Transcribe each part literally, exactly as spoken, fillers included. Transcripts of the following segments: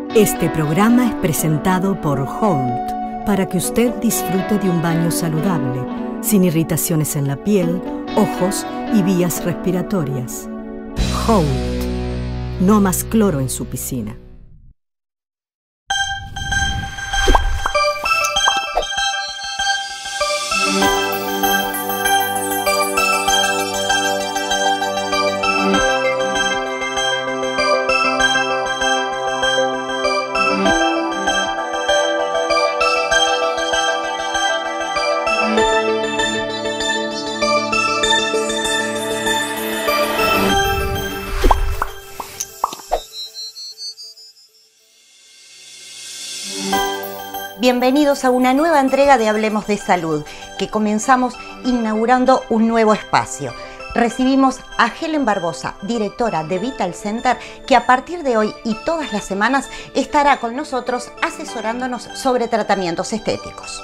Este programa es presentado por Holt, para que usted disfrute de un baño saludable, sin irritaciones en la piel, ojos y vías respiratorias. Holt, no más cloro en su piscina. Bienvenidos a una nueva entrega de Hablemos de Salud, que comenzamos inaugurando un nuevo espacio. Recibimos a Helen Barbosa, directora de Vital Center, que a partir de hoy y todas las semanas estará con nosotros asesorándonos sobre tratamientos estéticos.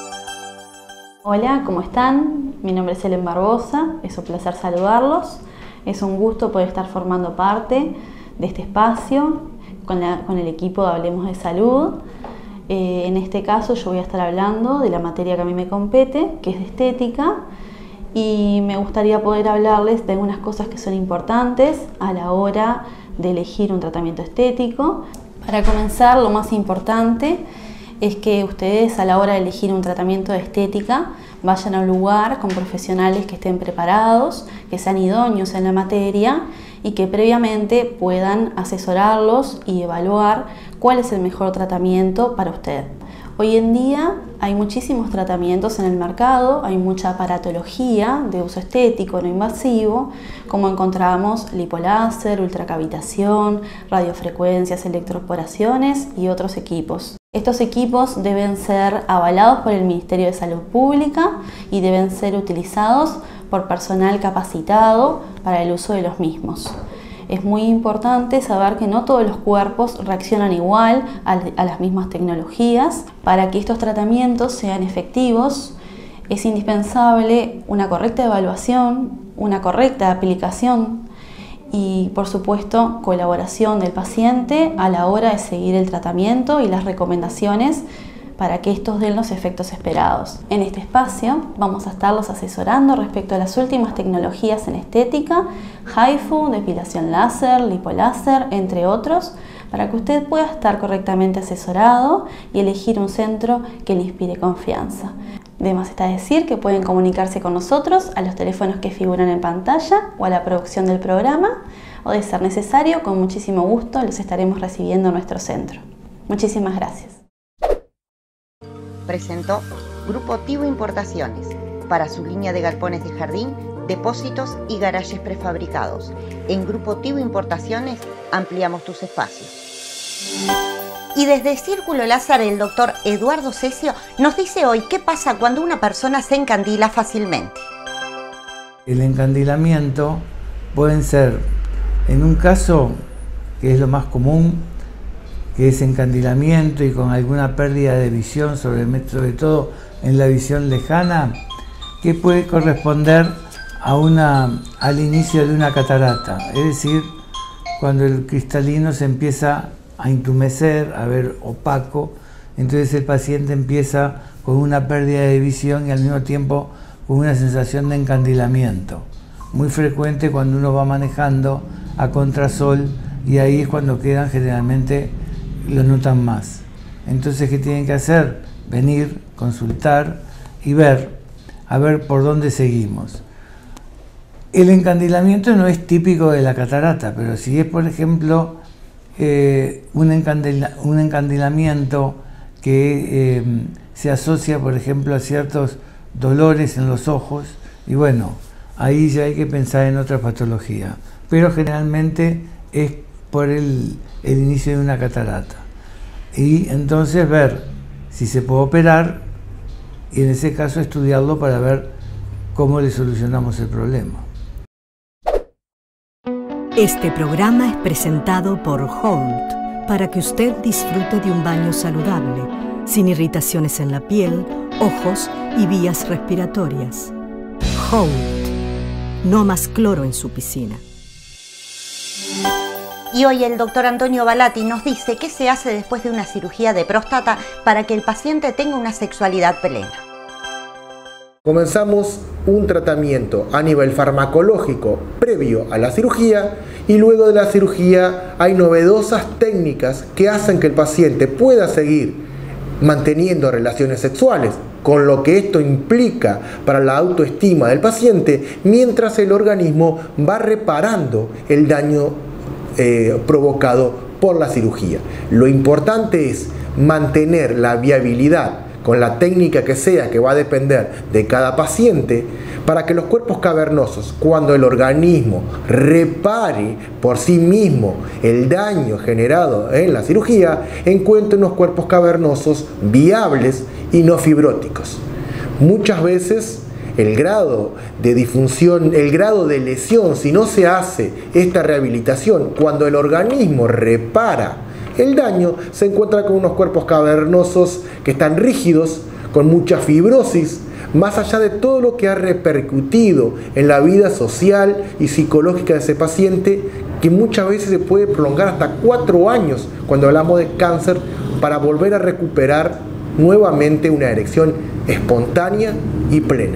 Hola, ¿cómo están? Mi nombre es Helen Barbosa, es un placer saludarlos. Es un gusto poder estar formando parte de este espacio con, la, con el equipo de Hablemos de Salud. Eh, en este caso yo voy a estar hablando de la materia que a mí me compete, que es de estética, y me gustaría poder hablarles de algunas cosas que son importantes a la hora de elegir un tratamiento estético. Para comenzar, lo más importante es que ustedes a la hora de elegir un tratamiento de estética vayan a un lugar con profesionales que estén preparados, que sean idóneos en la materia y que previamente puedan asesorarlos y evaluar cuál es el mejor tratamiento para usted. Hoy en día hay muchísimos tratamientos en el mercado, hay mucha aparatología de uso estético no invasivo, como encontramos lipoláser, ultracavitación, radiofrecuencias, electroporaciones y otros equipos. Estos equipos deben ser avalados por el Ministerio de Salud Pública y deben ser utilizados por personal capacitado para el uso de los mismos. Es muy importante saber que no todos los cuerpos reaccionan igual a las mismas tecnologías. Para que estos tratamientos sean efectivos, es indispensable una correcta evaluación, una correcta aplicación y, por supuesto, colaboración del paciente a la hora de seguir el tratamiento y las recomendaciones para que estos den los efectos esperados. En este espacio vamos a estarlos asesorando respecto a las últimas tecnologías en estética, HIFU, depilación láser, lipoláser, entre otros, para que usted pueda estar correctamente asesorado y elegir un centro que le inspire confianza. De más está decir que pueden comunicarse con nosotros a los teléfonos que figuran en pantalla o a la producción del programa, o de ser necesario, con muchísimo gusto los estaremos recibiendo en nuestro centro. Muchísimas gracias. Presentó Grupo Tivo Importaciones para su línea de galpones de jardín, depósitos y garajes prefabricados. En Grupo Tivo Importaciones ampliamos tus espacios. Y desde Círculo Láser, el doctor Eduardo Cesio nos dice hoy qué pasa cuando una persona se encandila fácilmente. El encandilamiento pueden ser, en un caso que es lo más común, que es encandilamiento y con alguna pérdida de visión, sobre, sobre todo en la visión lejana, que puede corresponder a una, al inicio de una catarata, es decir, cuando el cristalino se empieza a entumecer, a ver opaco, entonces el paciente empieza con una pérdida de visión y al mismo tiempo con una sensación de encandilamiento, muy frecuente cuando uno va manejando a contrasol, y ahí es cuando quedan generalmente, lo notan más. Entonces, ¿qué tienen que hacer? Venir, consultar y ver, a ver por dónde seguimos. El encandilamiento no es típico de la catarata, pero si es, por ejemplo, eh, un, encandila, un encandilamiento que eh, se asocia, por ejemplo, a ciertos dolores en los ojos, y bueno, ahí ya hay que pensar en otra patología, pero generalmente es por el, el inicio de una catarata. Y entonces ver si se puede operar y en ese caso estudiarlo para ver cómo le solucionamos el problema. Este programa es presentado por Holt, para que usted disfrute de un baño saludable, sin irritaciones en la piel, ojos y vías respiratorias. Holt, no más cloro en su piscina. Y hoy el doctor Antonio Balatti nos dice qué se hace después de una cirugía de próstata para que el paciente tenga una sexualidad plena. Comenzamos un tratamiento a nivel farmacológico previo a la cirugía, y luego de la cirugía hay novedosas técnicas que hacen que el paciente pueda seguir manteniendo relaciones sexuales, con lo que esto implica para la autoestima del paciente, mientras el organismo va reparando el daño eh, provocado por la cirugía. Lo importante es mantener la viabilidad con la técnica que sea, que va a depender de cada paciente, para que los cuerpos cavernosos, cuando el organismo repare por sí mismo el daño generado en la cirugía, encuentren unos cuerpos cavernosos viables y no fibróticos. Muchas veces el grado de disfunción, el grado de lesión, si no se hace esta rehabilitación, cuando el organismo repara el daño, se encuentra con unos cuerpos cavernosos que están rígidos, con mucha fibrosis, más allá de todo lo que ha repercutido en la vida social y psicológica de ese paciente, que muchas veces se puede prolongar hasta cuatro años cuando hablamos de cáncer, para volver a recuperar nuevamente una erección espontánea y plena.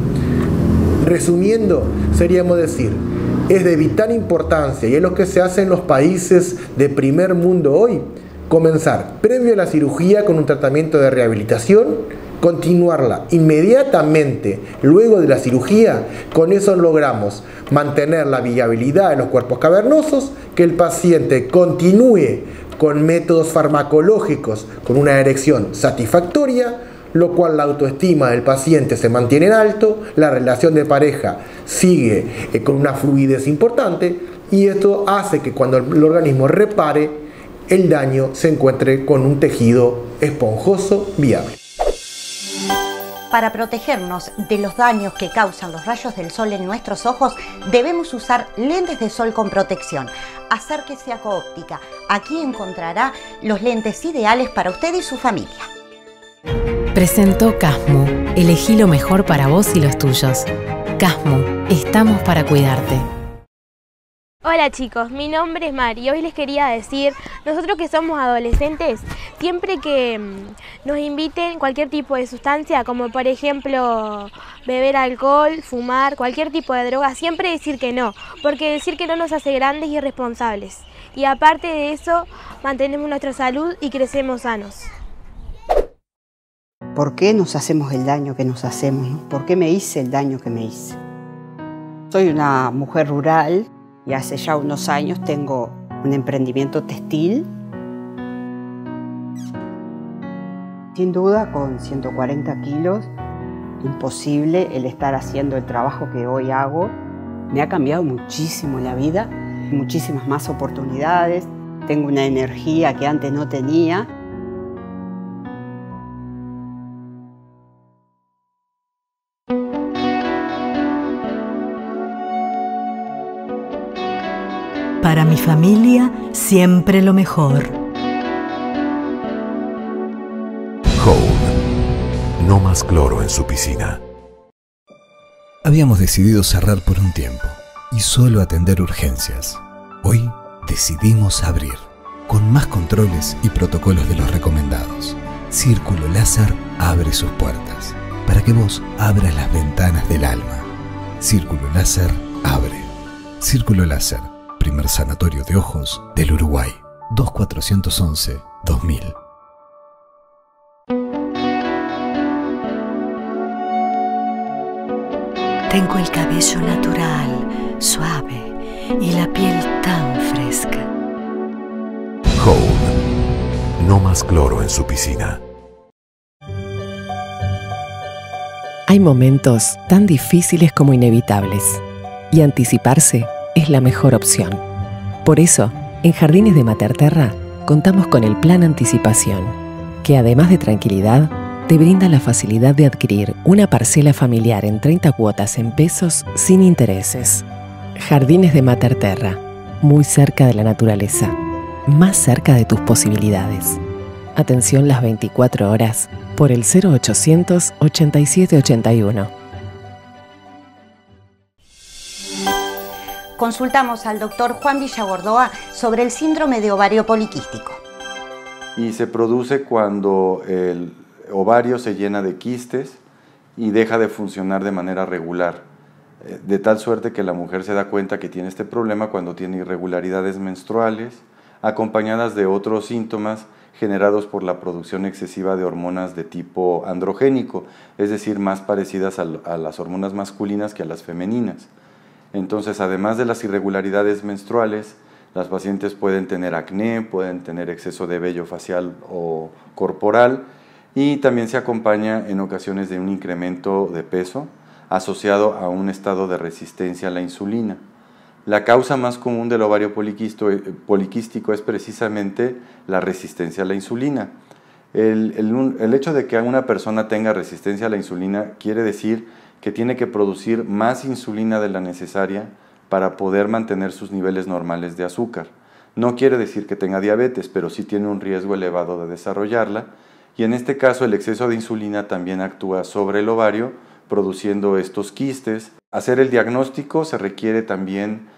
Resumiendo, seríamos decir, es de vital importancia, y es lo que se hace en los países de primer mundo hoy, comenzar previo a la cirugía con un tratamiento de rehabilitación, continuarla inmediatamente luego de la cirugía. Con eso logramos mantener la viabilidad de los cuerpos cavernosos, que el paciente continúe con métodos farmacológicos con una erección satisfactoria, lo cual la autoestima del paciente se mantiene en alto, la relación de pareja sigue eh, con una fluidez importante, y esto hace que cuando el organismo repare el daño se encuentre con un tejido esponjoso viable. Para protegernos de los daños que causan los rayos del sol en nuestros ojos, debemos usar lentes de sol con protección. Acérquese a Coóptica. Aquí encontrará los lentes ideales para usted y su familia. Presentó Casmu. Elegí lo mejor para vos y los tuyos. Casmu, estamos para cuidarte. Hola chicos, mi nombre es Mari y hoy les quería decir, nosotros que somos adolescentes, siempre que nos inviten cualquier tipo de sustancia, como por ejemplo beber alcohol, fumar, cualquier tipo de droga, siempre decir que no, porque decir que no nos hace grandes y responsables. Y aparte de eso, mantenemos nuestra salud y crecemos sanos. ¿Por qué nos hacemos el daño que nos hacemos, ¿no? ¿Por qué me hice el daño que me hice? Soy una mujer rural y hace ya unos años tengo un emprendimiento textil. Sin duda, con ciento cuarenta kilos, imposible el estar haciendo el trabajo que hoy hago. Me ha cambiado muchísimo la vida, muchísimas más oportunidades. Tengo una energía que antes no tenía. Para mi familia, siempre lo mejor. Hold. No más cloro en su piscina. Habíamos decidido cerrar por un tiempo y solo atender urgencias. Hoy decidimos abrir, con más controles y protocolos de los recomendados. Círculo Láser abre sus puertas para que vos abras las ventanas del alma. Círculo Láser abre. Círculo Láser, primer sanatorio de ojos del Uruguay. dos cuatro once dos mil. Tengo el cabello natural, suave y la piel tan fresca. Hold. No más cloro en su piscina. Hay momentos tan difíciles como inevitables, y anticiparse es la mejor opción. Por eso, en Jardines de Materterra contamos con el Plan Anticipación, que además de tranquilidad, te brinda la facilidad de adquirir una parcela familiar en treinta cuotas en pesos sin intereses. Jardines de Materterra, muy cerca de la naturaleza, más cerca de tus posibilidades. Atención las veinticuatro horas por el cero ochocientos ochenta y siete ochenta y uno. consultamos al doctor Juan Villagordoa sobre el síndrome de ovario poliquístico. Y se produce cuando el ovario se llena de quistes y deja de funcionar de manera regular, de tal suerte que la mujer se da cuenta que tiene este problema cuando tiene irregularidades menstruales, acompañadas de otros síntomas generados por la producción excesiva de hormonas de tipo androgénico, es decir, más parecidas a, a las hormonas masculinas que a las femeninas. Entonces, además de las irregularidades menstruales, las pacientes pueden tener acné, pueden tener exceso de vello facial o corporal, y también se acompaña en ocasiones de un incremento de peso asociado a un estado de resistencia a la insulina. La causa más común del ovario poliquístico es precisamente la resistencia a la insulina. El, el, el hecho de que una persona tenga resistencia a la insulina quiere decir que tiene que producir más insulina de la necesaria para poder mantener sus niveles normales de azúcar. No quiere decir que tenga diabetes, pero sí tiene un riesgo elevado de desarrollarla, y en este caso el exceso de insulina también actúa sobre el ovario, produciendo estos quistes. Hacer el diagnóstico se requiere también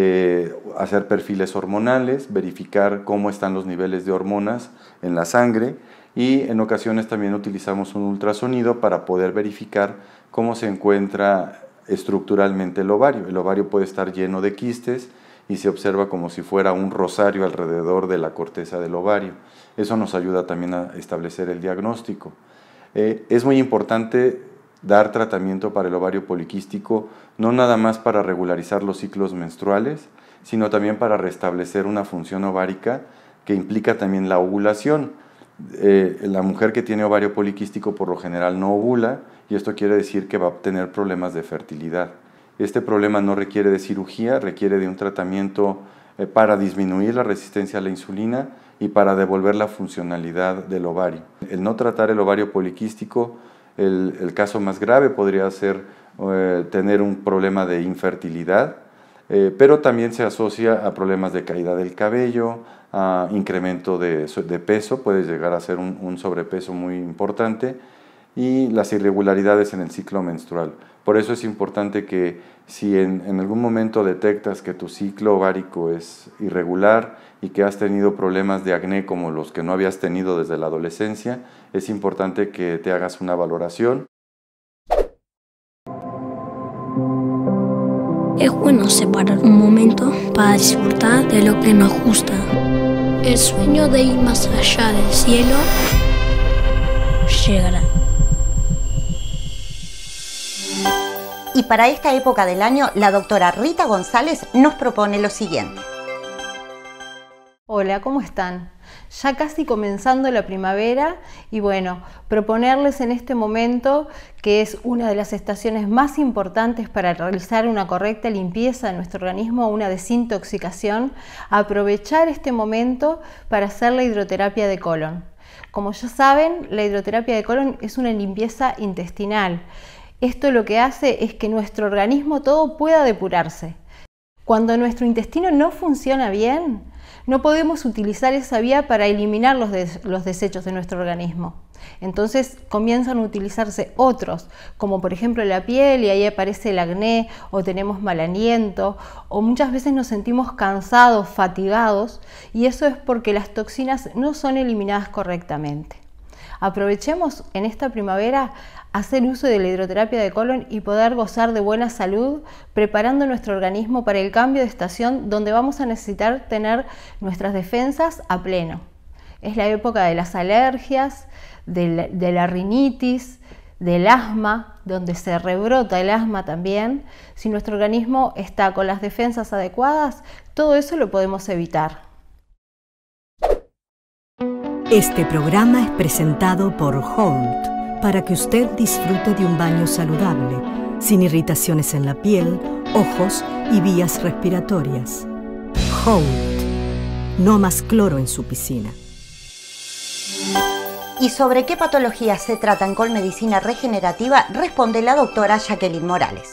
de hacer perfiles hormonales, verificar cómo están los niveles de hormonas en la sangre, y en ocasiones también utilizamos un ultrasonido para poder verificar cómo se encuentra estructuralmente el ovario. El ovario puede estar lleno de quistes y se observa como si fuera un rosario alrededor de la corteza del ovario. Eso nos ayuda también a establecer el diagnóstico. Eh, es muy importante dar tratamiento para el ovario poliquístico, no nada más para regularizar los ciclos menstruales, sino también para restablecer una función ovárica que implica también la ovulación. Eh, la mujer que tiene ovario poliquístico por lo general no ovula, y esto quiere decir que va a tener problemas de fertilidad. Este problema no requiere de cirugía, requiere de un tratamiento eh, para disminuir la resistencia a la insulina y para devolver la funcionalidad del ovario. El no tratar el ovario poliquístico, el, el caso más grave podría ser eh, tener un problema de infertilidad, eh, pero también se asocia a problemas de caída del cabello, a incremento de, de peso, puede llegar a ser un, un sobrepeso muy importante, y las irregularidades en el ciclo menstrual. Por eso es importante que si en, en algún momento detectas que tu ciclo ovárico es irregular y que has tenido problemas de acné como los que no habías tenido desde la adolescencia, es importante que te hagas una valoración. Es bueno separar un momento para disfrutar de lo que nos gusta. El sueño de ir más allá del cielo llegará. Y para esta época del año, la doctora Rita González nos propone lo siguiente. Hola, ¿cómo están? Ya casi comenzando la primavera, y bueno, proponerles en este momento, que es una de las estaciones más importantes para realizar una correcta limpieza de nuestro organismo, una desintoxicación, aprovechar este momento para hacer la hidroterapia de colon. Como ya saben, la hidroterapia de colon es una limpieza intestinal. Esto lo que hace es que nuestro organismo todo pueda depurarse. Cuando nuestro intestino no funciona bien, no podemos utilizar esa vía para eliminar los, des los desechos de nuestro organismo. Entonces comienzan a utilizarse otros, como por ejemplo la piel, y ahí aparece el acné, o tenemos mal aliento, o muchas veces nos sentimos cansados, fatigados, y eso es porque las toxinas no son eliminadas correctamente. Aprovechemos en esta primavera hacer uso de la hidroterapia de colon y poder gozar de buena salud, preparando nuestro organismo para el cambio de estación, donde vamos a necesitar tener nuestras defensas a pleno. Es la época de las alergias, de la, de la rinitis, del asma, donde se rebrota el asma también. Si nuestro organismo está con las defensas adecuadas, todo eso lo podemos evitar. Este programa es presentado por Holt, para que usted disfrute de un baño saludable, sin irritaciones en la piel, ojos y vías respiratorias. Holt, no más cloro en su piscina. ¿Y sobre qué patologías se trata en Colmedicina Regenerativa? Responde la doctora Jacqueline Morales.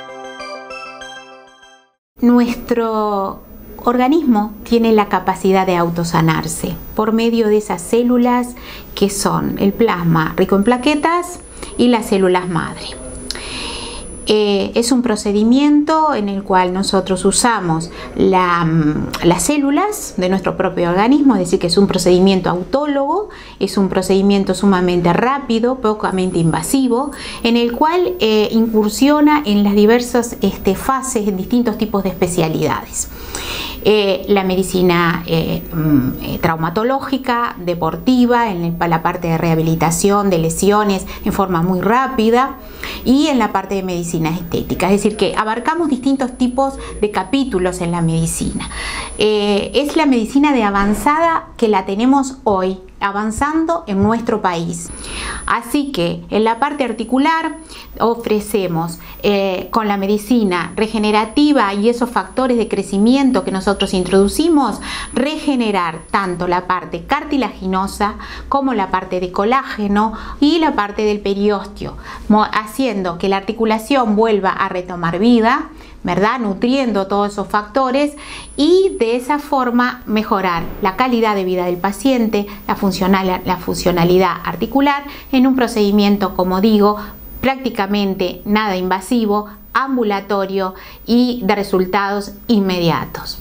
Nuestro organismo tiene la capacidad de autosanarse por medio de esas células que son el plasma rico en plaquetas y las células madre. Eh, es un procedimiento en el cual nosotros usamos la, las células de nuestro propio organismo, es decir, que es un procedimiento autólogo, es un procedimiento sumamente rápido, pocamente invasivo, en el cual eh, incursiona en las diversas este, fases, en distintos tipos de especialidades. Eh, la medicina eh, eh, traumatológica, deportiva, en la parte de rehabilitación de lesiones en forma muy rápida, y en la parte de medicina estética, es decir, que abarcamos distintos tipos de capítulos en la medicina. Eh, es la medicina de avanzada que la tenemos hoy, avanzando en nuestro país. Así que en la parte articular ofrecemos eh, con la medicina regenerativa y esos factores de crecimiento que nosotros introducimos, regenerar tanto la parte cartilaginosa como la parte de colágeno y la parte del periósteo, haciendo que la articulación vuelva a retomar vida, ¿verdad? Nutriendo todos esos factores y de esa forma mejorar la calidad de vida del paciente, la, funcional, la funcionalidad articular en un procedimiento, como digo, prácticamente nada invasivo, ambulatorio y de resultados inmediatos.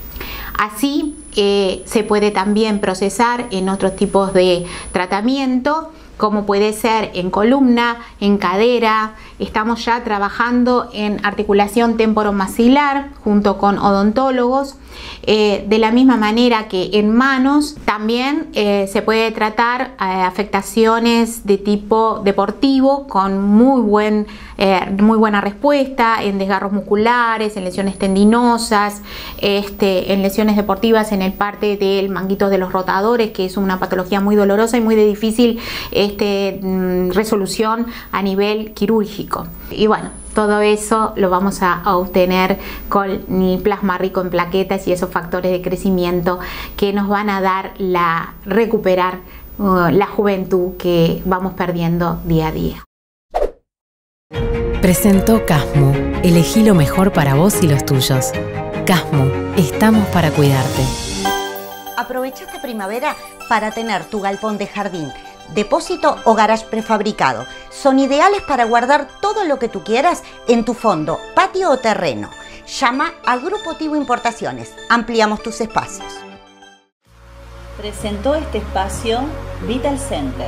Así eh, se puede también procesar en otros tipos de tratamiento, como puede ser en columna, en cadera. Estamos ya trabajando en articulación temporomaxilar junto con odontólogos. Eh, de la misma manera que en manos también eh, se puede tratar eh, afectaciones de tipo deportivo con muy, buen, eh, muy buena respuesta en desgarros musculares, en lesiones tendinosas, este, en lesiones deportivas en el parte del manguito de los rotadores, que es una patología muy dolorosa y muy de difícil este, resolución a nivel quirúrgico. Y bueno, todo eso lo vamos a, a obtener con el plasma rico en plaquetas y esos factores de crecimiento que nos van a dar la recuperar uh, la juventud que vamos perdiendo día a día. Presentó Casmu. Elegí lo mejor para vos y los tuyos. Casmu, estamos para cuidarte. Aprovecha esta primavera para tener tu galpón de jardín, depósito o garage prefabricado. Son ideales para guardar todo lo que tú quieras en tu fondo, patio o terreno. Llama a Grupo Tivo Importaciones. Ampliamos tus espacios. Presentó este espacio Vital Center.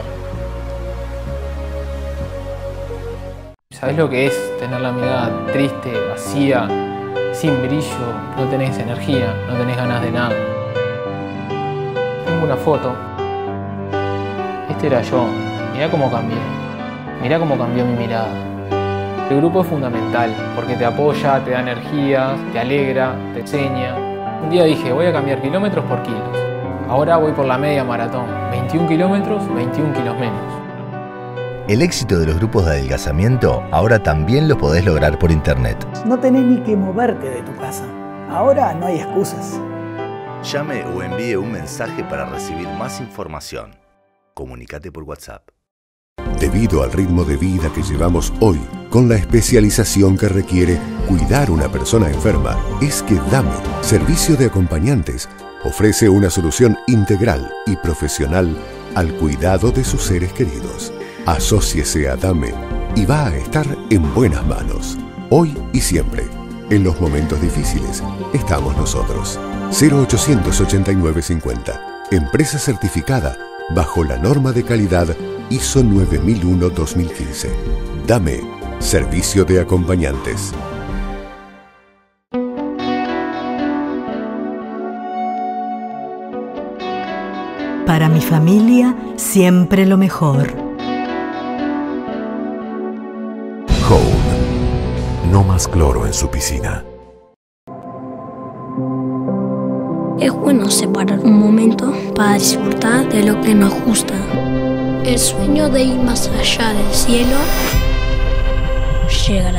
¿Sabés lo que es tener la mirada triste, vacía, sin brillo? No tenés energía, no tenés ganas de nada. Tengo una foto. Este era yo. Mirá cómo cambié. Mirá cómo cambió mi mirada. El grupo es fundamental porque te apoya, te da energías, te alegra, te enseña. Un día dije, voy a cambiar kilómetros por kilos. Ahora voy por la media maratón. veintiún kilómetros, veintiún kilos menos. El éxito de los grupos de adelgazamiento ahora también lo podés lograr por internet. No tenés ni que moverte de tu casa. Ahora no hay excusas. Llame o envíe un mensaje para recibir más información. Comunícate por WhatsApp. Debido al ritmo de vida que llevamos hoy, con la especialización que requiere cuidar a una persona enferma, es que DAME, Servicio de Acompañantes, ofrece una solución integral y profesional al cuidado de sus seres queridos. Asóciese a DAME y va a estar en buenas manos, hoy y siempre. En los momentos difíciles estamos nosotros. cero ochocientos ochenta y nueve cincuenta. Empresa certificada bajo la norma de calidad I S O nueve mil uno dos mil quince. DAME, Servicio de Acompañantes. Para mi familia, siempre lo mejor. Hold. No más cloro en su piscina. Es bueno separar un momento para disfrutar de lo que nos gusta. El sueño de ir más allá del cielo llegará.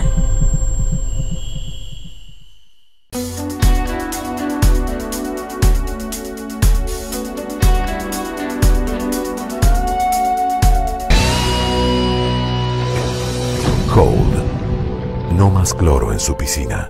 Hold. No más cloro en su piscina.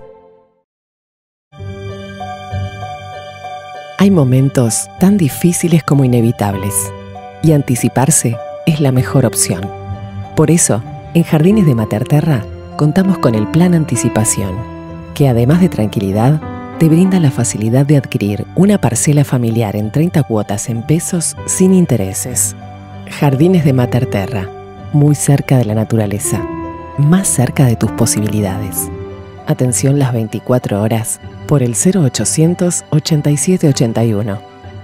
Hay momentos tan difíciles como inevitables, y anticiparse es la mejor opción. Por eso, en Jardines de Materterra contamos con el Plan Anticipación, que además de tranquilidad, te brinda la facilidad de adquirir una parcela familiar en treinta cuotas en pesos sin intereses. Jardines de Mater Terra, muy cerca de la naturaleza, más cerca de tus posibilidades. Atención las veinticuatro horas por el cero ochocientos ochenta y siete ochenta y uno.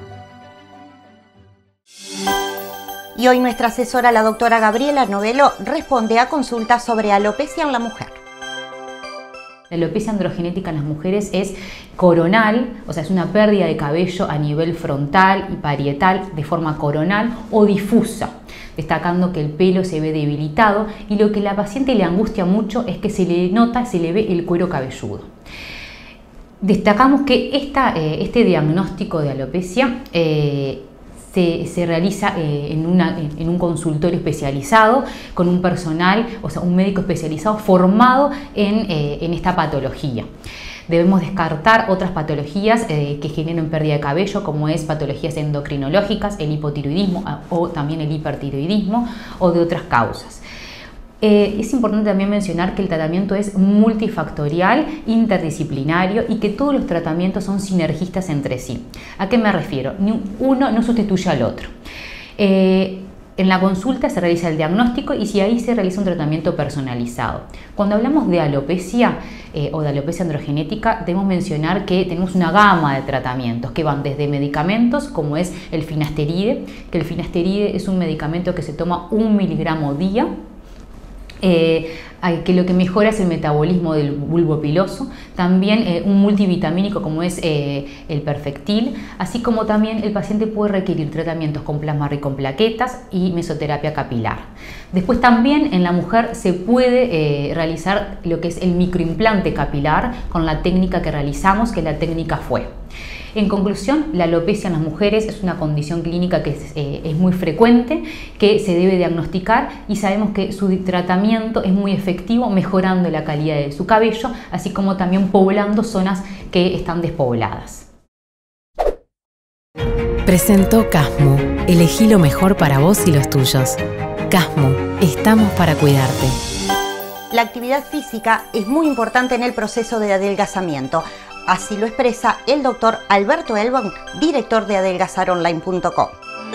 Y hoy nuestra asesora, la doctora Gabriela Novelo, responde a consultas sobre alopecia en la mujer. La alopecia androgenética en las mujeres es coronal, o sea, es una pérdida de cabello a nivel frontal y parietal de forma coronal o difusa, destacando que el pelo se ve debilitado y lo que a la paciente le angustia mucho es que se le nota, se le ve el cuero cabelludo. Destacamos que esta, eh, este diagnóstico de alopecia eh, Se, se realiza eh, en, una, en un consultorio especializado con un personal, o sea, un médico especializado formado en, eh, en esta patología. Debemos descartar otras patologías eh, que generen pérdida de cabello, como es patologías endocrinológicas, el hipotiroidismo o también el hipertiroidismo o de otras causas. Eh, es importante también mencionar que el tratamiento es multifactorial, interdisciplinario y que todos los tratamientos son sinergistas entre sí. ¿A qué me refiero? Uno no sustituye al otro. Eh, en la consulta se realiza el diagnóstico y si ahí se realiza un tratamiento personalizado. Cuando hablamos de alopecia eh, o de alopecia androgenética, debemos mencionar que tenemos una gama de tratamientos que van desde medicamentos como es el finasteride, que el finasteride es un medicamento que se toma un miligramo día, Eh, que lo que mejora es el metabolismo del bulbo piloso, también eh, un multivitamínico como es eh, el Perfectil, así como también el paciente puede requerir tratamientos con plasma rico en plaquetas y mesoterapia capilar. Después también en la mujer se puede eh, realizar lo que es el microimplante capilar con la técnica que realizamos, que es la técnica F U E. En conclusión, la alopecia en las mujeres es una condición clínica que es, eh, es muy frecuente, que se debe diagnosticar y sabemos que su tratamiento es muy efectivo mejorando la calidad de su cabello, así como también poblando zonas que están despobladas. Presentó Casmu. Elegí lo mejor para vos y los tuyos. Casmu, estamos para cuidarte. La actividad física es muy importante en el proceso de adelgazamiento. Así lo expresa el doctor Alberto Elbon, director de adelgazar online punto com.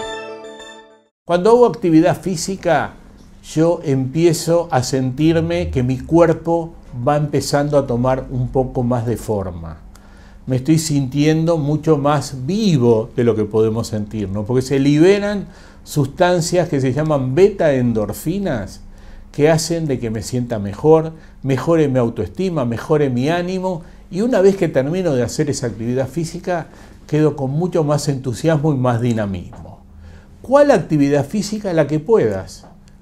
Cuando hago actividad física, yo empiezo a sentirme que mi cuerpo va empezando a tomar un poco más de forma. Me estoy sintiendo mucho más vivo de lo que podemos sentirnos, porque se liberan sustancias que se llaman beta-endorfinas, que hacen de que me sienta mejor, mejore mi autoestima, mejore mi ánimo. Y una vez que termino de hacer esa actividad física, quedo con mucho más entusiasmo y más dinamismo. ¿Cuál actividad física? La que puedas.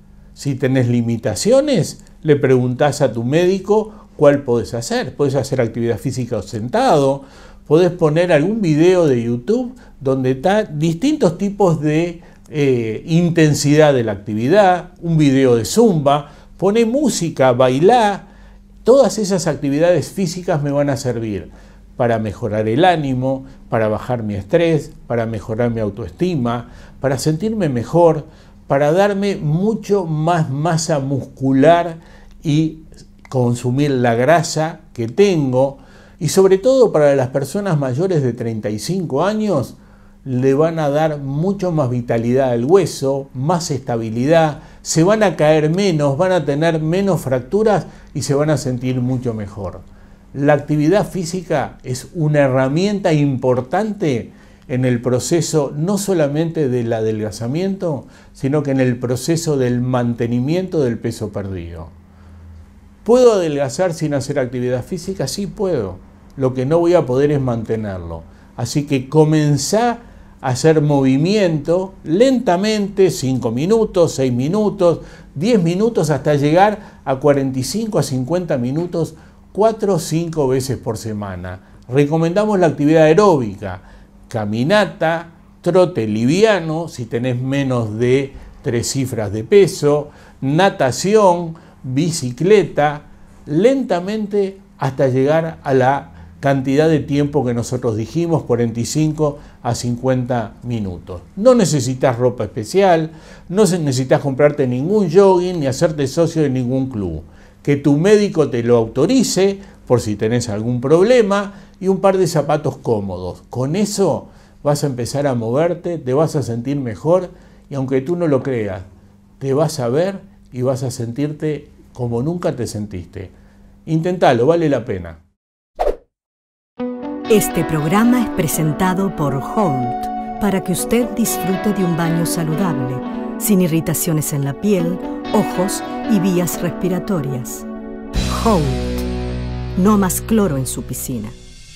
Si tenés limitaciones, le preguntás a tu médico cuál podés hacer. Podés hacer actividad física sentado, podés poner algún video de YouTube donde están distintos tipos de eh, intensidad de la actividad, un video de zumba, poné música, bailá. Todas esas actividades físicas me van a servir para mejorar el ánimo, para bajar mi estrés, para mejorar mi autoestima, para sentirme mejor, para darme mucho más masa muscular y consumir la grasa que tengo. Y sobre todo para las personas mayores de treinta y cinco años, le van a dar mucho más vitalidad al hueso, más estabilidad, se van a caer menos, van a tener menos fracturas y se van a sentir mucho mejor. La actividad física es una herramienta importante en el proceso no solamente del adelgazamiento, sino que en el proceso del mantenimiento del peso perdido. ¿Puedo adelgazar sin hacer actividad física? Sí puedo. Lo que no voy a poder es mantenerlo. Así que comenzá a hacer movimiento lentamente, cinco minutos, seis minutos, diez minutos, hasta llegar a cuarenta y cinco a cincuenta minutos, cuatro o cinco veces por semana. Recomendamos la actividad aeróbica, caminata, trote liviano, si tenés menos de tres cifras de peso, natación, bicicleta, lentamente hasta llegar a la cantidad de tiempo que nosotros dijimos, cuarenta y cinco a cincuenta minutos. No necesitas ropa especial, no necesitas comprarte ningún jogging ni hacerte socio de ningún club. que tu médico te lo autorice por si tenés algún problema y un par de zapatos cómodos. Con eso vas a empezar a moverte, te vas a sentir mejor y aunque tú no lo creas, te vas a ver y vas a sentirte como nunca te sentiste. Intentalo, vale la pena. Este programa es presentado por Holt para que usted disfrute de un baño saludable, sin irritaciones en la piel, ojos y vías respiratorias. Holt. No más cloro en su piscina.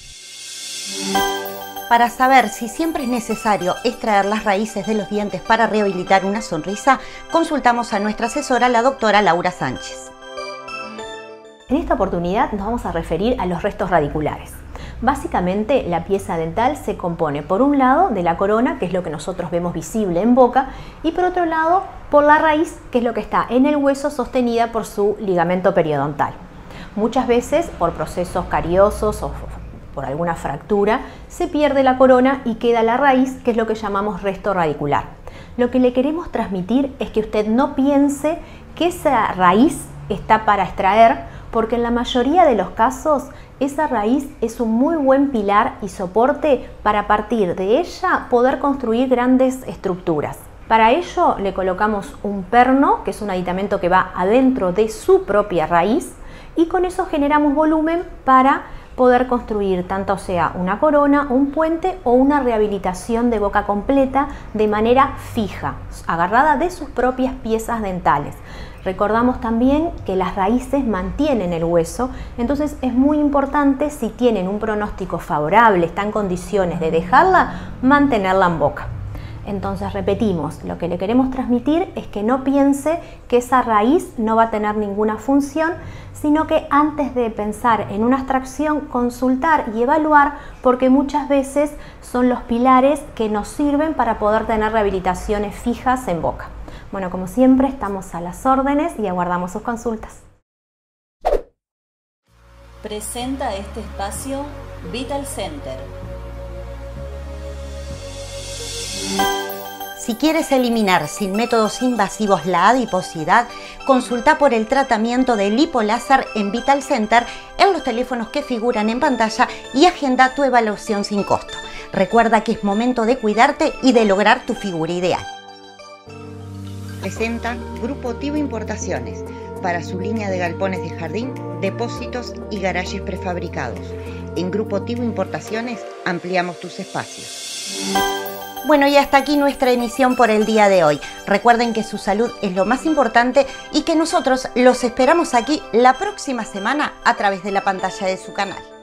Para saber si siempre es necesario extraer las raíces de los dientes para rehabilitar una sonrisa, consultamos a nuestra asesora, la doctora Laura Sánchez. En esta oportunidad nos vamos a referir a los restos radiculares. Básicamente, la pieza dental se compone por un lado de la corona, que es lo que nosotros vemos visible en boca, y por otro lado por la raíz, que es lo que está en el hueso sostenida por su ligamento periodontal. Muchas veces, por procesos cariosos o por alguna fractura, se pierde la corona y queda la raíz, que es lo que llamamos resto radicular. Lo que le queremos transmitir es que usted no piense que esa raíz está para extraer, porque en la mayoría de los casos esa raíz es un muy buen pilar y soporte para, a partir de ella, poder construir grandes estructuras. Para ello le colocamos un perno, que es un aditamento que va adentro de su propia raíz, y con eso generamos volumen para poder construir tanto sea una corona, un puente o una rehabilitación de boca completa de manera fija, agarrada de sus propias piezas dentales. Recordamos también que las raíces mantienen el hueso, entonces es muy importante, si tienen un pronóstico favorable, están en condiciones de dejarla, mantenerla en boca. Entonces repetimos, lo que le queremos transmitir es que no piense que esa raíz no va a tener ninguna función, sino que antes de pensar en una extracción, consultar y evaluar, porque muchas veces son los pilares que nos sirven para poder tener rehabilitaciones fijas en boca. Bueno, como siempre, estamos a las órdenes y aguardamos sus consultas. Presenta este espacio Vital Center. Si quieres eliminar sin métodos invasivos la adiposidad, consulta por el tratamiento de lipoláser en Vital Center en los teléfonos que figuran en pantalla y agenda tu evaluación sin costo. Recuerda que es momento de cuidarte y de lograr tu figura ideal. Presenta Grupo Tivo Importaciones para su línea de galpones de jardín, depósitos y garajes prefabricados. En Grupo Tivo Importaciones ampliamos tus espacios. Bueno, y hasta aquí nuestra emisión por el día de hoy. Recuerden que su salud es lo más importante y que nosotros los esperamos aquí la próxima semana a través de la pantalla de su canal.